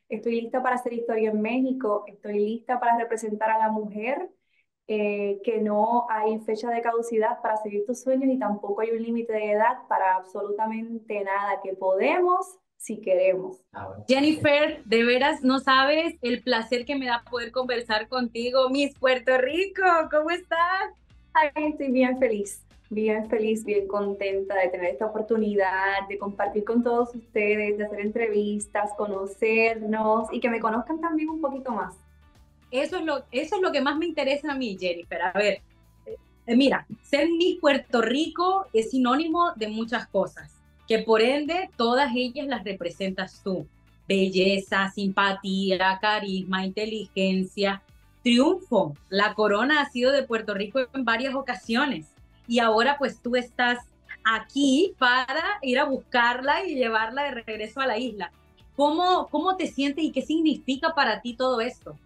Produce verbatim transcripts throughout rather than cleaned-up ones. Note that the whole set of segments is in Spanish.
Estoy lista para hacer historia en México, estoy lista para representar a la mujer, eh, que no hay fecha de caducidad para seguir tus sueños y tampoco hay un límite de edad para absolutamente nada, que podemos si queremos. Jennifer, de veras no sabes el placer que me da poder conversar contigo, Miss Puerto Rico, ¿cómo estás? Ay, estoy bien feliz, bien feliz, bien contenta de tener esta oportunidad de compartir con todos ustedes, de hacer entrevistas, conocernos y que me conozcan también un poquito más. Eso es lo, eso es lo que más me interesa a mí, Jennifer. A ver, eh, mira, ser Miss Puerto Rico es sinónimo de muchas cosas, que por ende todas ellas las representas tú. Belleza, simpatía, carisma, inteligencia, triunfo. La corona ha sido de Puerto Rico en varias ocasiones y ahora pues tú estás aquí para ir a buscarla y llevarla de regreso a la isla. ¿Cómo, cómo te sientes y qué significa para ti todo esto?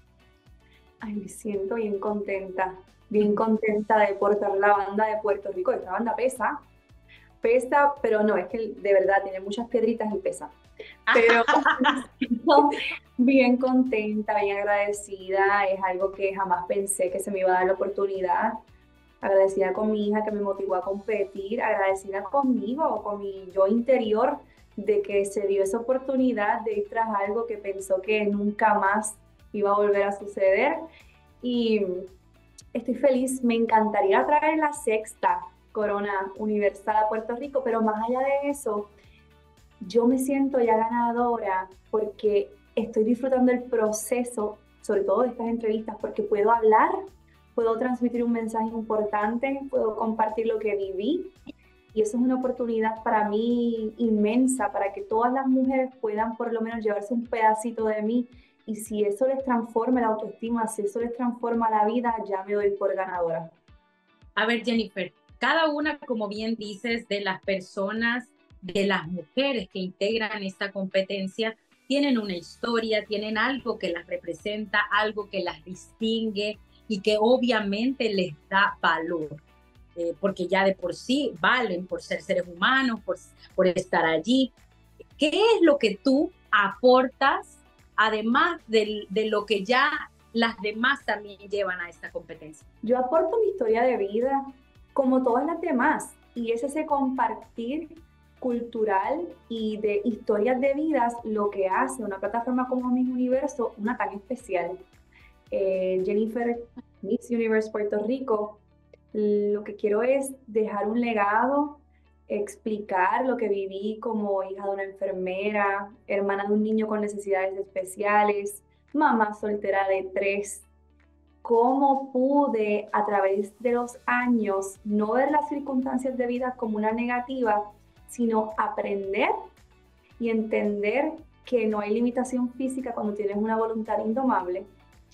Ay, me siento bien contenta, bien contenta de portar la banda de Puerto Rico. Esta banda pesa, pesa, pero no, es que de verdad tiene muchas piedritas y pesa. Pero me siento bien contenta, bien agradecida. Es algo que jamás pensé que se me iba a dar la oportunidad. Agradecida con mi hija que me motivó a competir, agradecida conmigo, con mi yo interior, de que se dio esa oportunidad de ir tras algo que pensó que nunca más iba a volver a suceder. Y estoy feliz, me encantaría traer la sexta corona universal a Puerto Rico, pero más allá de eso, yo me siento ya ganadora porque estoy disfrutando el proceso, sobre todo de estas entrevistas, porque puedo hablar, puedo transmitir un mensaje importante, puedo compartir lo que viví y eso es una oportunidad para mí inmensa, para que todas las mujeres puedan por lo menos llevarse un pedacito de mí y si eso les transforma la autoestima, si eso les transforma la vida, ya me doy por ganadora. A ver, Jennifer, cada una, como bien dices, de las personas, de las mujeres que integran esta competencia, tienen una historia, tienen algo que las representa, algo que las distingue y que obviamente les da valor, eh, porque ya de por sí valen por ser seres humanos, por, por estar allí. ¿Qué es lo que tú aportas, además de, de lo que ya las demás también llevan a esta competencia? Yo aporto mi historia de vida como todas las demás y es ese compartir cultural y de historias de vidas lo que hace una plataforma como Miss Universo una tan especial. Eh, Jennifer, Miss Universe Puerto Rico, lo que quiero es dejar un legado, explicar lo que viví como hija de una enfermera, hermana de un niño con necesidades especiales, mamá soltera de tres, cómo pude a través de los años no ver las circunstancias de vida como una negativa, sino aprender y entender que no hay limitación física cuando tienes una voluntad indomable,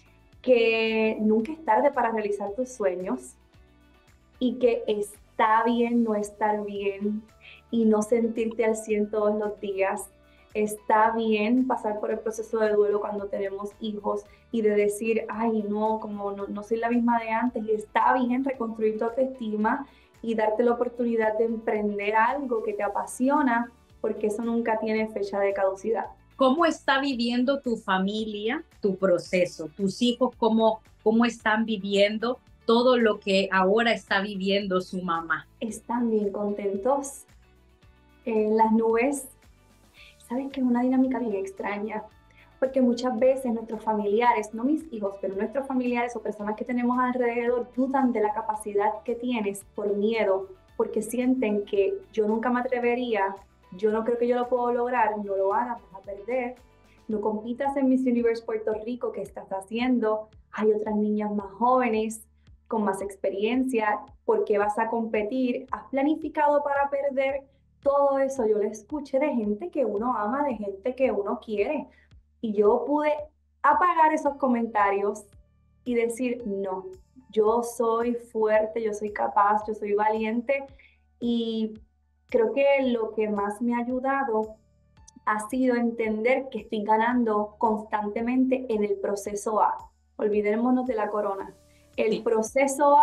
que nunca es tarde para realizar tus sueños y que está bien no estar bien y no sentirte al cien todos los días. Está bien pasar por el proceso de duelo cuando tenemos hijos y de decir, ay, no, como no, no soy la misma de antes. Y está bien reconstruir tu autoestima y darte la oportunidad de emprender algo que te apasiona, porque eso nunca tiene fecha de caducidad. ¿Cómo está viviendo tu familia tu proceso? ¿Tus hijos cómo, cómo están viviendo todo lo que ahora está viviendo su mamá? Están bien contentos en las nubes. Sabes que es una dinámica bien extraña, porque muchas veces nuestros familiares, no mis hijos, pero nuestros familiares o personas que tenemos alrededor dudan de la capacidad que tienes por miedo, porque sienten que yo nunca me atrevería, yo no creo que yo lo puedo lograr, no lo hagas, vas a perder, no compitas en Miss Universe Puerto Rico, que estás haciendo? Hay otras niñas más jóvenes, con más experiencia, ¿por qué vas a competir? ¿Has planificado para perder? Todo eso yo lo escuché de gente que uno ama, de gente que uno quiere. Y yo pude apagar esos comentarios y decir, no, yo soy fuerte, yo soy capaz, yo soy valiente. Y creo que lo que más me ha ayudado ha sido entender que estoy ganando constantemente en el proceso A. Olvidémonos de la corona. El Sí. proceso A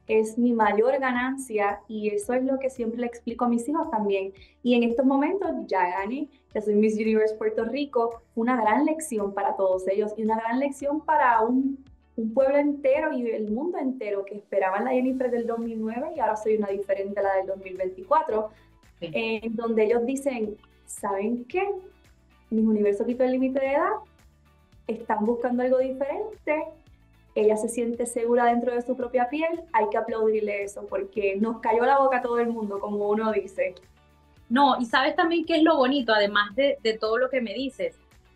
es mi mayor ganancia y eso es lo que siempre le explico a mis hijos también. Y en estos momentos ya gané, ya soy Miss Universe Puerto Rico, una gran lección para todos ellos y una gran lección para un, un pueblo entero y el mundo entero que esperaban la Jennifer del dos mil nueve y ahora soy una diferente a la del dos mil veinticuatro, Sí. en donde ellos dicen, ¿saben qué? Mis Universo quitó el límite de edad, están buscando algo diferente, ella se siente segura dentro de su propia piel, hay que aplaudirle eso, porque nos cayó la boca a todo el mundo, como uno dice. No, y sabes también qué es lo bonito, además de, de todo lo que me dices,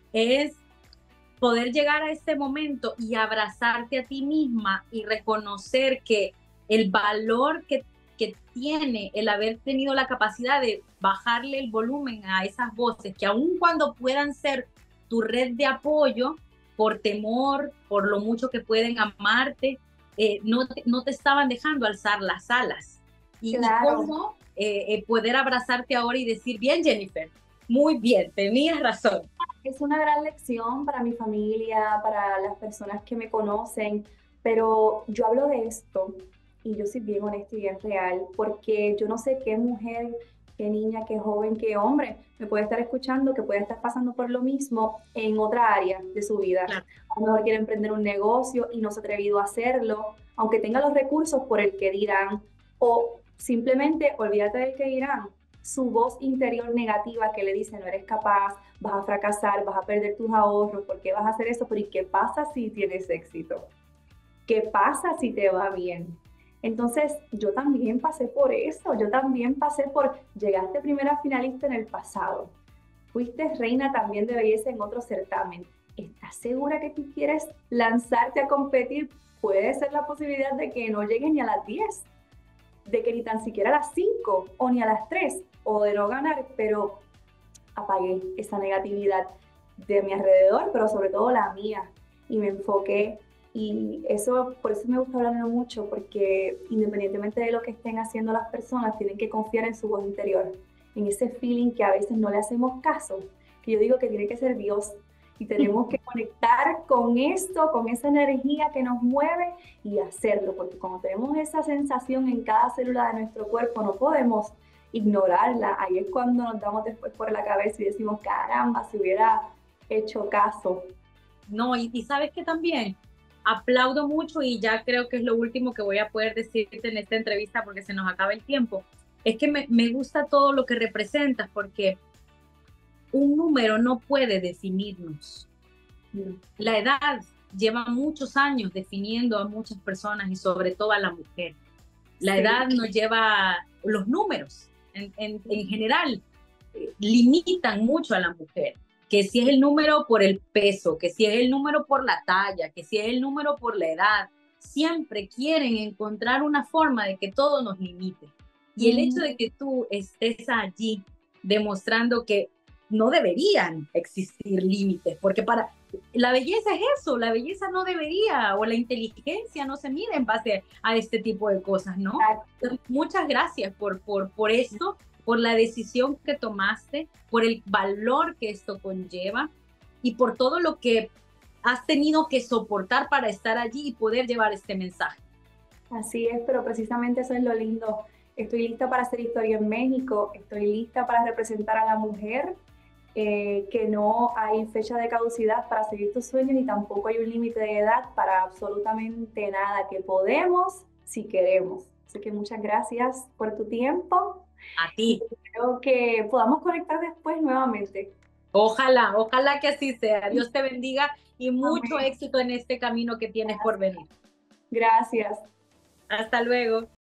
es poder llegar a este momento y abrazarte a ti misma y reconocer que el valor que, que tiene el haber tenido la capacidad de bajarle el volumen a esas voces, que aun cuando puedan ser tu red de apoyo, por temor, por lo mucho que pueden amarte, eh, no, te, no te estaban dejando alzar las alas. Y, Claro. y cómo eh, eh, poder abrazarte ahora y decir, bien, Jennifer, muy bien, tenías razón. Es una gran lección para mi familia, para las personas que me conocen, pero yo hablo de esto y yo soy bien honesta y bien real, porque yo no sé qué mujer, qué niña, qué joven, qué hombre me puede estar escuchando, que puede estar pasando por lo mismo en otra área de su vida. Claro. A lo mejor quiere emprender un negocio y no se ha atrevido a hacerlo, aunque tenga los recursos por el que dirán, o simplemente olvídate del que dirán, su voz interior negativa que le dice no eres capaz, vas a fracasar, vas a perder tus ahorros, ¿por qué vas a hacer eso? Pero ¿y qué pasa si tienes éxito? ¿Qué pasa si te va bien? Entonces, yo también pasé por eso, yo también pasé por, llegaste primera finalista en el pasado, fuiste reina también de belleza en otro certamen. ¿Estás segura que tú quieres lanzarte a competir? Puede ser la posibilidad de que no llegues ni a las diez, de que ni tan siquiera a las cinco o ni a las tres, o de no ganar, pero apagué esa negatividad de mi alrededor, pero sobre todo la mía, y me enfoqué. Y eso, por eso me gusta hablarlo mucho, porque independientemente de lo que estén haciendo las personas, tienen que confiar en su voz interior, en ese feeling que a veces no le hacemos caso, que yo digo que tiene que ser Dios, y tenemos que conectar con esto, con esa energía que nos mueve y hacerlo, porque cuando tenemos esa sensación en cada célula de nuestro cuerpo, no podemos ignorarla. Ahí es cuando nos damos después por la cabeza y decimos, caramba, si hubiera hecho caso. No, y, y sabes que también aplaudo mucho, y ya creo que es lo último que voy a poder decirte en esta entrevista porque se nos acaba el tiempo, es que me, me gusta todo lo que representas, porque un número no puede definirnos. La edad lleva muchos años definiendo a muchas personas y sobre todo a la mujer. La sí. edad nos lleva, los números en, en, en general eh, limitan mucho a la mujer, que si es el número por el peso, que si es el número por la talla, que si es el número por la edad, siempre quieren encontrar una forma de que todo nos limite. Y el hecho de que tú estés allí demostrando que no deberían existir límites, porque para la belleza es eso, la belleza no debería, o la inteligencia no se mide en base a este tipo de cosas, ¿no? Entonces, muchas gracias por, por, por esto, por la decisión que tomaste, por el valor que esto conlleva y por todo lo que has tenido que soportar para estar allí y poder llevar este mensaje. Así es, pero precisamente eso es lo lindo. Estoy lista para hacer historia en México, estoy lista para representar a la mujer, eh, que no hay fecha de caducidad para seguir tus sueños y tampoco hay un límite de edad para absolutamente nada, que podemos si queremos. Así que muchas gracias por tu tiempo. A ti. Espero que podamos conectar después nuevamente. Ojalá, ojalá que así sea. Dios te bendiga y mucho Amén. Éxito en este camino que tienes Gracias. por venir. Gracias. Hasta luego.